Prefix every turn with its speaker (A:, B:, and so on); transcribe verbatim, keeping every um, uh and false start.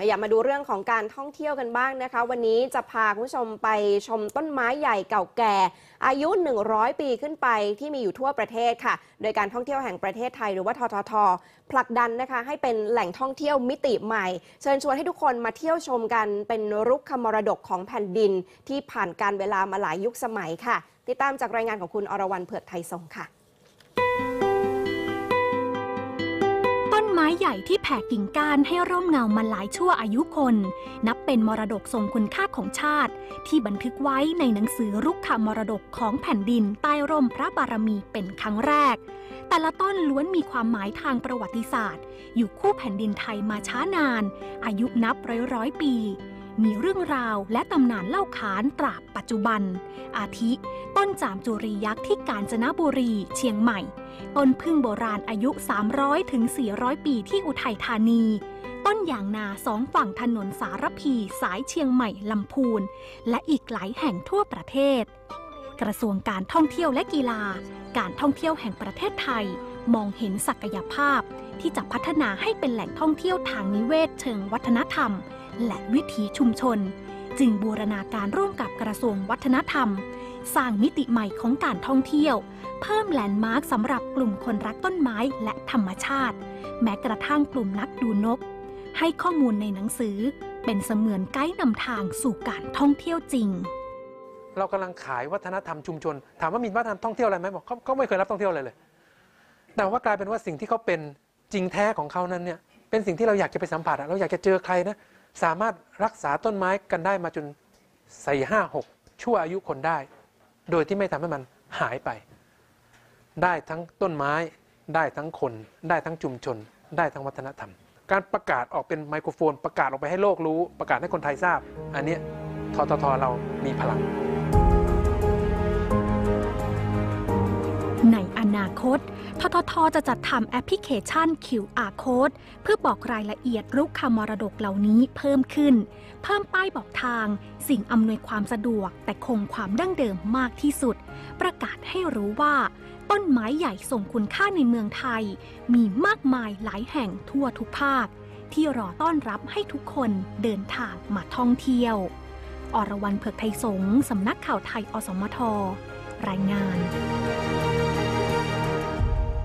A: ขยับมาดูเรื่องของการท่องเที่ยวกันบ้างนะคะวันนี้จะพาคุณผู้ชมไปชมต้นไม้ใหญ่เก่าแก่อายุหนึ่งร้อยปีขึ้นไปที่มีอยู่ทั่วประเทศค่ะโดยการท่องเที่ยวแห่งประเทศไทยหรือว่าททท.ผลักดันนะคะให้เป็นแหล่งท่องเที่ยวมิติใหม่เชิญชวนให้ทุกคนมาเที่ยวชมกันเป็นรุกขมรดกของแผ่นดินที่ผ่านการเวลามาหลายยุคสมัยค่ะติดตามจากรายงานของคุณอรวรรณเผือกไทยทรงค่ะ
B: ต้นไม้ใหญ่ที่แผ่กิ่งก้านให้ร่มเงามาหลายชั่วอายุคนนับเป็นมรดกทรงคุณค่าของชาติที่บันทึกไว้ในหนังสือรุกขมรดกของแผ่นดินใต้ร่มพระบารมีเป็นครั้งแรกแต่ละต้นล้วนมีความหมายทางประวัติศาสตร์อยู่คู่แผ่นดินไทยมาช้านานอายุนับร้อยร้อยปีมีเรื่องราวและตำนานเล่าขานตราบปัจจุบันอาทิต้นจามจุรียักษ์ที่กาญจนบุรีเชียงใหม่ต้นพึ่งโบราณอายุสามร้อยถึงสี่ร้อยปีที่อุทัยธานีต้นยางนาสองฝั่งถนนสารพีสายเชียงใหม่ลำพูนและอีกหลายแห่งทั่วประเทศกระทรวงการท่องเที่ยวและกีฬาการท่องเที่ยวแห่งประเทศไทยมองเห็นศักยภาพที่จะพัฒนาให้เป็นแหล่งท่องเที่ยวทางนิเวศเชิงวัฒนธรรมและวิถีชุมชนจึงบูรณาการร่วมกับกระทรวงวัฒนธรรมสร้างมิติใหม่ของการท่องเที่ยวเพิ่มแลนด์มาร์คสำหรับกลุ่มคนรักต้นไม้และธรรมชาติแม้กระทั่งกลุ่มนักดูนกให้ข้อมูลในหนังสือเป็นเสมือนไกด์นำทางสู่การท่องเที่ยวจริง
C: เรากำลังขายวัฒนธรรมชุมชนถามว่ามีวัฒนธรรมท่องเที่ยวอะไรไหมบอกเขาเขาไม่เคยรับท่องเที่ยวอะไรเลยแต่ว่ากลายเป็นว่าสิ่งที่เขาเป็นจริงแท้ของเขานั้นเนี่ยเป็นสิ่งที่เราอยากจะไปสัมผัสเราอยากจะเจอใครนะสามารถรักษาต้นไม้กันได้มาจนสี่ห้าหกชั่วอายุคนได้โดยที่ไม่ทำให้มันหายไปได้ทั้งต้นไม้ได้ทั้งคนได้ทั้งชุมชนได้ทั้งวัฒนธรรมการประกาศออกเป็นไมโครโฟนประกาศออกไปให้โลกรู้ประกาศให้คนไทยทราบอันนี้ททท.เรามีพลัง
B: ในอนาคตททท.จะจัดทำแอปพลิเคชัน คิว อาร์ Code เพื่อบอกรายละเอียดรุกขมรดกเหล่านี้เพิ่มขึ้นเพิ่มป้ายบอกทางสิ่งอำนวยความสะดวกแต่คงความดั้งเดิมมากที่สุดประกาศให้รู้ว่าต้นไม้ใหญ่ทรงคุณค่าในเมืองไทยมีมากมายหลายแห่งทั่วทุกภาคที่รอต้อนรับให้ทุกคนเดินทางมาท่องเที่ยวอรวรรณเผือกไทยสงฆ์สำนักข่าวไทยอสมทรายงาน